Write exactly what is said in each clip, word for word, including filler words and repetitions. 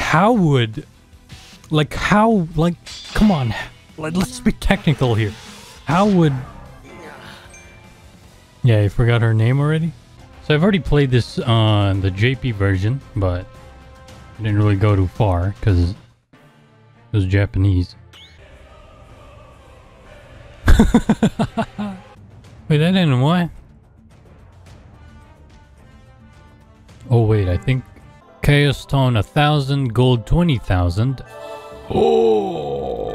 how would, like how, like, come on, like, let's be technical here. How would, yeah, I forgot her name already. So I've already played this on the J P version, but I didn't really go too far because it was Japanese. Wait, that didn't what? Oh wait, I think Chaos Stone a thousand, gold twenty thousand. Oh!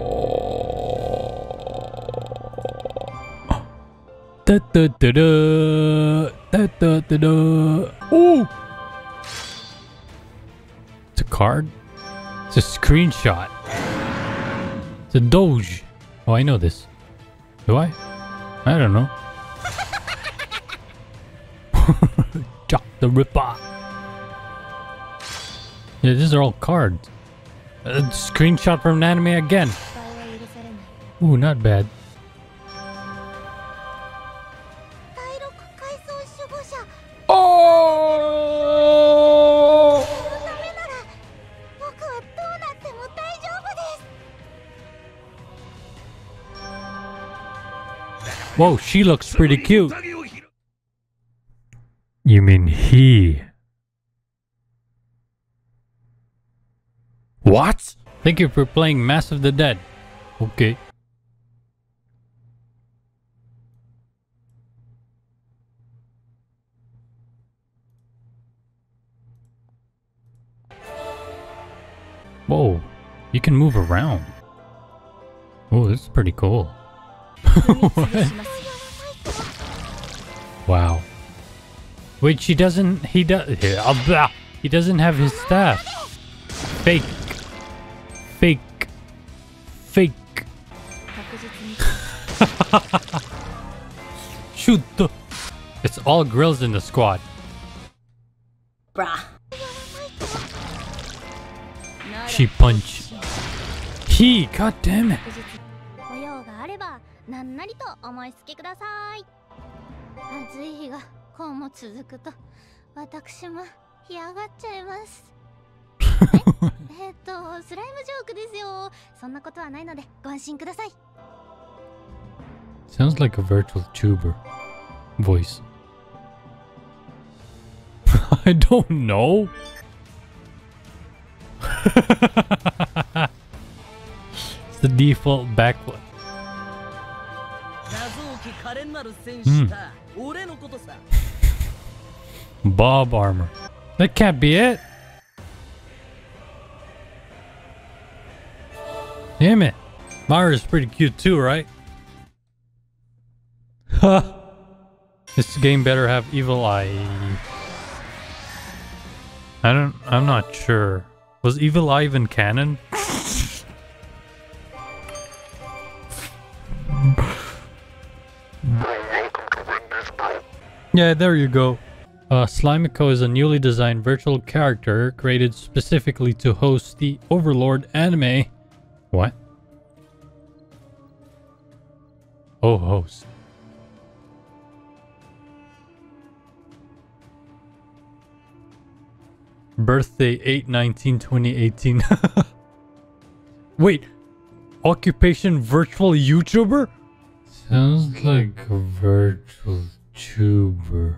Da da da da da da da da. Oh! It's a card. It's a screenshot. It's a Doge. Oh, I know this. Do I? I don't know. Jock the Ripper. Yeah, these are all cards. A screenshot from an anime again. Ooh, not bad. Oh! Whoa, she looks pretty cute. You mean he? What? Thank you for playing Mass of the Dead. Okay. Whoa, you can move around. Oh, this is pretty cool. What? Wow. Wait, she doesn't. He does. He doesn't have his staff. Fake. Fake. Fake. Shoot the. It's all grills in the squad. Bruh. She punched. He. God damn it. なんなりと思いつきください。暑い日がこうも続くと私も干上がっちゃいます。えっとスライムジョークですよ。そんなことはないのでご安心ください。Sounds like a virtual tuber voice. I don't know. It's the default backflip. Mm. Bob armor. That can't be it. Damn it. Mara's pretty cute too, right? Huh. This game better have evil eye. I don't I'm not sure. Was evil eye even canon? Yeah, there you go. Uh, Slimiko is a newly designed virtual character created specifically to host the Overlord anime. What? Oh, host. Birthday eight nineteen twenty eighteen. Wait, occupation virtual YouTuber? Sounds like a virtual tuber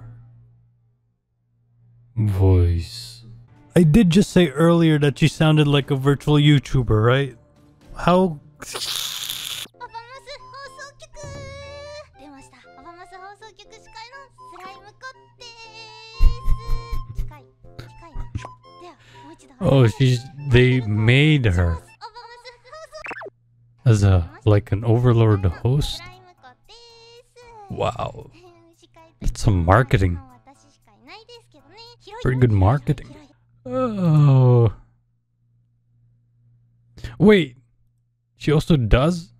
voice. I did just say earlier that she sounded like a virtual YouTuber, right? How? Oh, she's they made her as a like an Overlord host. Wow. It's some marketing. Pretty good marketing. Oh. Wait. She also does?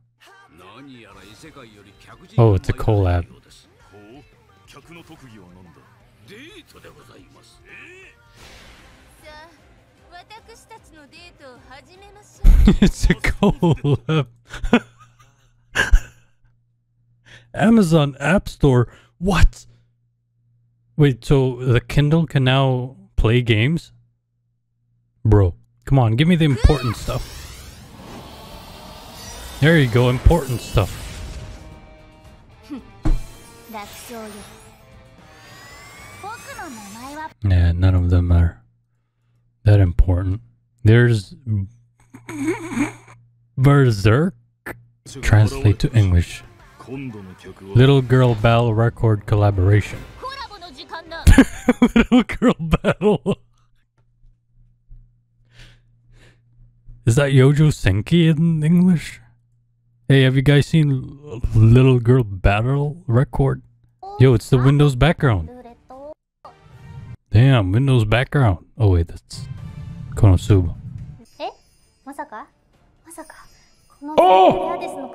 Oh, it's a collab. It's a collab. Amazon App Store. What? Wait, so the Kindle can now play games? Bro, Come on, give me the important stuff. There you go, important stuff. Yeah, none of them are that important. There's Berserk. Translate to English. Little Girl Battle Record Collaboration. Little Girl Battle. Is that Yojo Senki in English? Hey, have you guys seen Little Girl Battle Record? Yo, it's the Windows background. Damn, Windows background. Oh wait, that's Konosuba. Oh!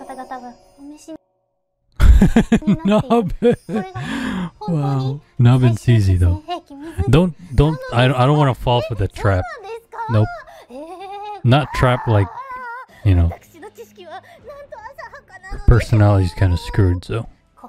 Nabe. Wow. Nabe's easy though. Don't, don't, I, I don't want to fall for the trap. Nope. Not trap like, you know. Personality's kind of screwed, so.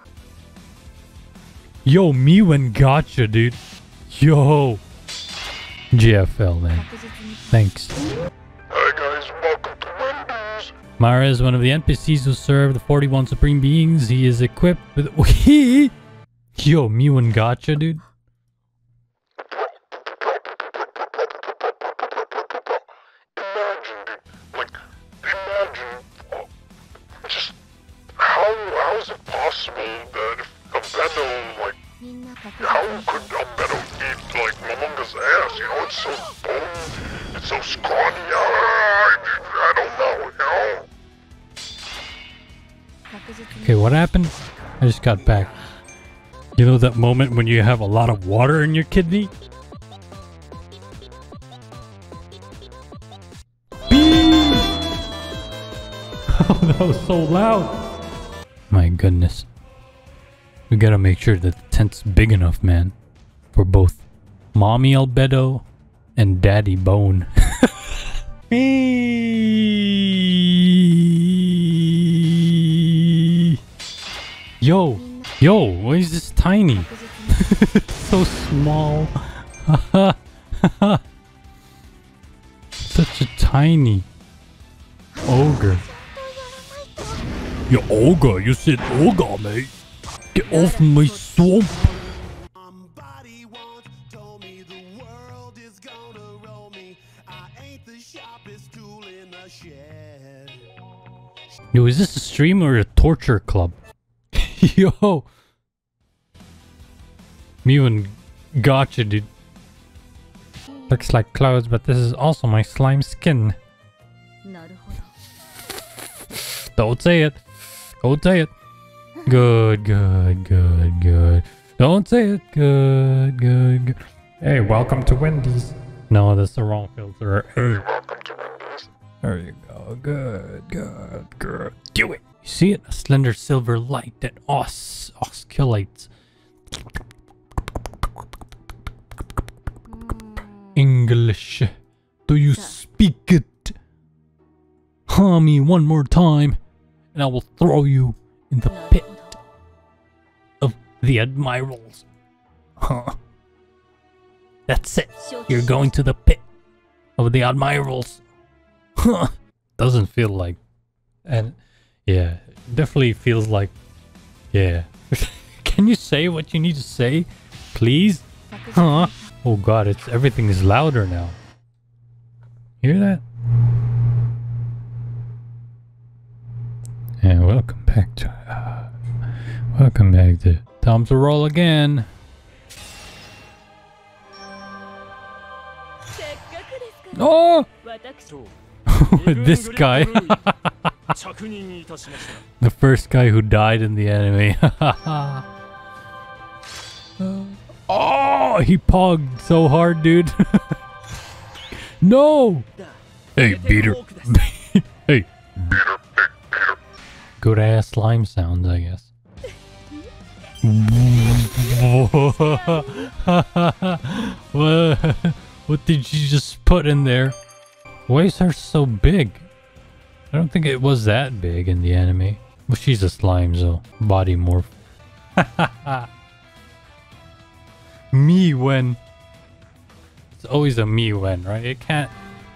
Yo, me when Gacha, dude. Yo. G F L, man. Thanks. Hey guys, welcome to Wendy's. Mara is one of the N P Cs who serve the forty-one Supreme Beings. He is equipped with... He... Yo, me when Gacha, dude. Imagine, like, imagine, oh, just how, how is it possible that if a Beto, like, how could a Beto eat, like, Momonga's ass, you know, it's so bone, it's so scrawny, I, I don't know, you know? Okay, what happened? I just got back. You know that moment when you have a lot of water in your kidney? Oh, that was so loud. My goodness. We gotta make sure that the tent's big enough, man. For both Mommy Albedo and Daddy Bone. Yo, yo, why is this tiny? So small. Such a tiny ogre. You ogre, you said ogre, mate. Get off my swamp. Yo, is this a stream or a torture club? Yo. Me and Gacha, dude. Looks like clouds, but this is also my slime skin. Don't say it. Don't say it. Good, good, good, good. Don't say it. Good, good, good. Hey, welcome to Wendy's. No, that's the wrong filter. Hey, Welcome to Wendy's. there you go. Good, good, good. Do it. You see it? A slender silver light that os oscillates. English. Do you speak it? Huh me one more time, and I will throw you in the pit of the admirals. Huh. That's it. You're going to the pit of the admirals. Huh. Doesn't feel like... And yeah, definitely feels like... Yeah. Can you say what you need to say? Please? Huh? Oh god, it's everything is louder now. Hear that? Yeah, welcome back to... Uh, welcome back to... Time to roll again. Oh! This guy. The first guy who died in the anime. Oh, he pogged so hard, dude. No! Hey, beater. Hey. Peter, hey, Peter. Good ass slime sounds, I guess. what, what did you just put in there? Why is her so big? I don't think it was that big in the anime. Well, she's a slime, so body morph. Me when. It's always a me when, right? It can't